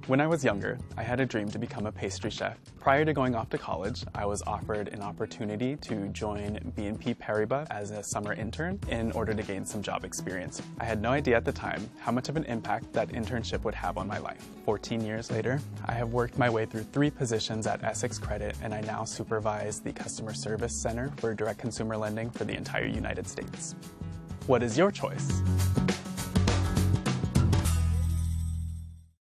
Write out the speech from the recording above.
When I was younger, I had a dream to become a pastry chef. Prior to going off to college, I was offered an opportunity to join BNP Paribas as a summer intern in order to gain some job experience. I had no idea at the time how much of an impact that internship would have on my life. 14 years later, I have worked my way through 3 positions at Essex Credit, and I now supervise the Customer Service Center for direct consumer lending for the entire United States. What is your choice?